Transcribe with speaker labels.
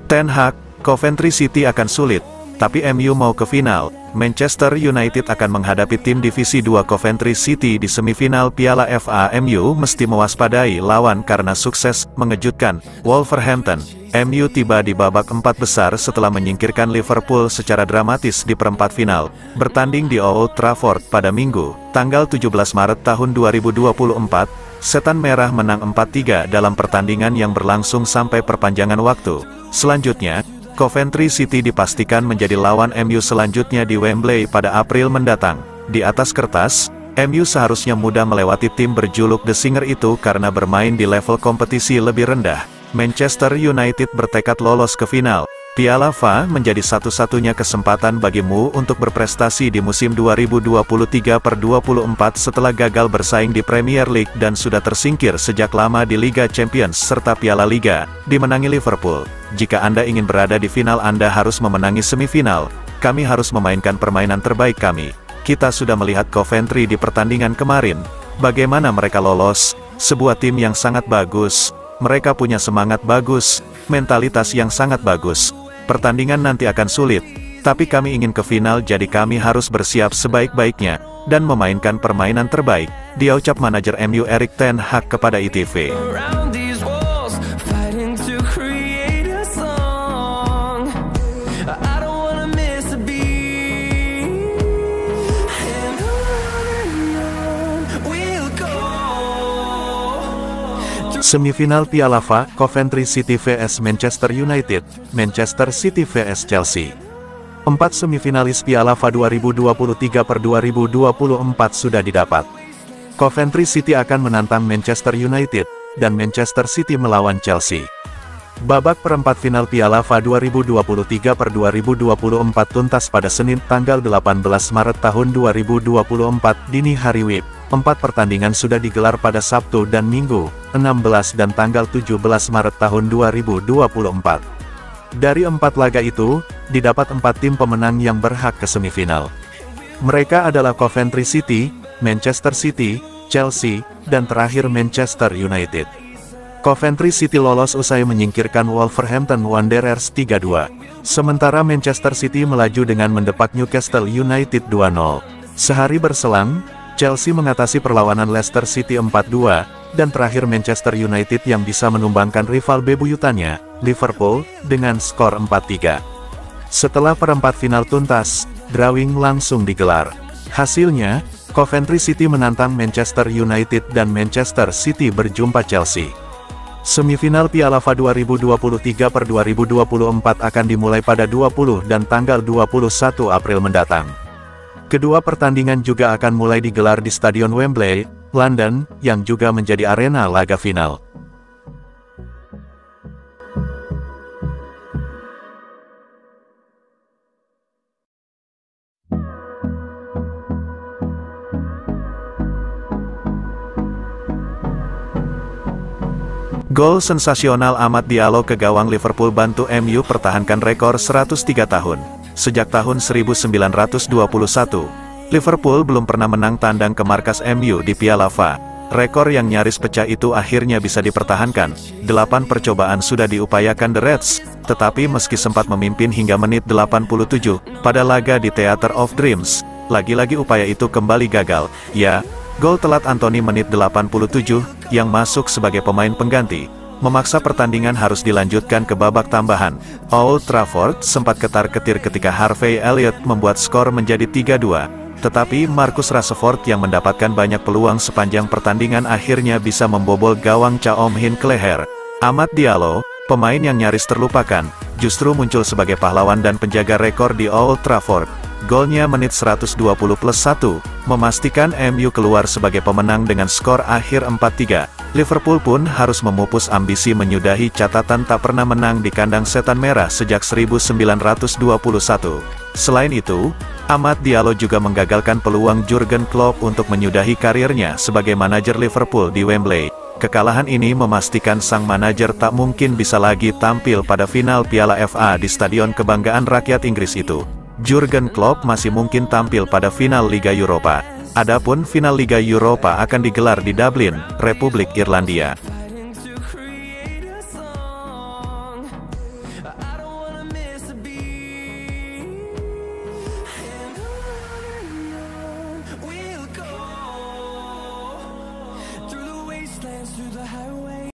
Speaker 1: Ten Hag, Coventry City akan sulit, tapi MU mau ke final. Manchester United akan menghadapi tim Divisi 2 Coventry City di semifinal Piala FA. MU mesti mewaspadai lawan karena sukses mengejutkan Wolverhampton. MU tiba di babak 4 besar setelah menyingkirkan Liverpool secara dramatis di perempat final. Bertanding di Old Trafford pada Minggu, tanggal 17 Maret tahun 2024, Setan Merah menang 4-3 dalam pertandingan yang berlangsung sampai perpanjangan waktu. Selanjutnya, Coventry City dipastikan menjadi lawan MU selanjutnya di Wembley pada April mendatang. Di atas kertas, MU seharusnya mudah melewati tim berjuluk The Singer itu karena bermain di level kompetisi lebih rendah. Manchester United bertekad lolos ke final. Piala FA menjadi satu-satunya kesempatan bagimu untuk berprestasi di musim 2023/24 setelah gagal bersaing di Premier League dan sudah tersingkir sejak lama di Liga Champions serta Piala Liga, dimenangi Liverpool. Jika Anda ingin berada di final, Anda harus memenangi semifinal. Kami harus memainkan permainan terbaik kami. Kita sudah melihat Coventry di pertandingan kemarin. Bagaimana mereka lolos? Sebuah tim yang sangat bagus. Mereka punya semangat bagus, mentalitas yang sangat bagus. Pertandingan nanti akan sulit, tapi kami ingin ke final, jadi kami harus bersiap sebaik-baiknya dan memainkan permainan terbaik, diucap manajer MU Erik ten Hag kepada ITV. Semifinal Piala FA, Coventry City vs Manchester United, Manchester City vs Chelsea. 4 semifinalis Piala FA 2023/2024 sudah didapat. Coventry City akan menantang Manchester United, dan Manchester City melawan Chelsea. Babak perempat final Piala FA 2023/2024 tuntas pada Senin tanggal 18 Maret tahun 2024 dini hari WIB. 4 pertandingan sudah digelar pada Sabtu dan Minggu, 16 dan tanggal 17 Maret tahun 2024. Dari 4 laga itu, didapat 4 tim pemenang yang berhak ke semifinal. Mereka adalah Coventry City, Manchester City, Chelsea, dan terakhir Manchester United. Coventry City lolos usai menyingkirkan Wolverhampton Wanderers 3-2. Sementara Manchester City melaju dengan mendepak Newcastle United 2-0. Sehari berselang, Chelsea mengatasi perlawanan Leicester City 4-2, dan terakhir Manchester United yang bisa menumbangkan rival bebuyutannya, Liverpool, dengan skor 4-3. Setelah perempat final tuntas, drawing langsung digelar. Hasilnya, Coventry City menantang Manchester United dan Manchester City berjumpa Chelsea. Semifinal Piala FA 2023/2024 akan dimulai pada 20 dan tanggal 21 April mendatang. Kedua pertandingan juga akan mulai digelar di Stadion Wembley, London, yang juga menjadi arena laga final. Gol sensasional Amad Diallo ke gawang Liverpool bantu MU pertahankan rekor 103 tahun. Sejak tahun 1921, Liverpool belum pernah menang tandang ke markas MU di Piala FA. Rekor yang nyaris pecah itu akhirnya bisa dipertahankan. 8 percobaan sudah diupayakan The Reds, tetapi meski sempat memimpin hingga menit 87 pada laga di Theatre of Dreams, lagi-lagi upaya itu kembali gagal. Ya, gol telat Anthony menit 87, yang masuk sebagai pemain pengganti, memaksa pertandingan harus dilanjutkan ke babak tambahan. Old Trafford sempat ketar-ketir ketika Harvey Elliott membuat skor menjadi 3-2, tetapi Marcus Rashford yang mendapatkan banyak peluang sepanjang pertandingan akhirnya bisa membobol gawang Chaom Hin Kleher. Amad Diallo, pemain yang nyaris terlupakan, justru muncul sebagai pahlawan dan penjaga rekor di Old Trafford. Golnya menit 120+1, memastikan MU keluar sebagai pemenang dengan skor akhir 4-3. Liverpool pun harus memupus ambisi menyudahi catatan tak pernah menang di kandang Setan Merah sejak 1921. Selain itu, Amad Diallo juga menggagalkan peluang Jurgen Klopp untuk menyudahi karirnya sebagai manajer Liverpool di Wembley. Kekalahan ini memastikan sang manajer tak mungkin bisa lagi tampil pada final Piala FA di Stadion Kebanggaan Rakyat Inggris itu. Jurgen Klopp masih mungkin tampil pada final Liga Eropa. Adapun final Liga Eropa akan digelar di Dublin, Republik Irlandia.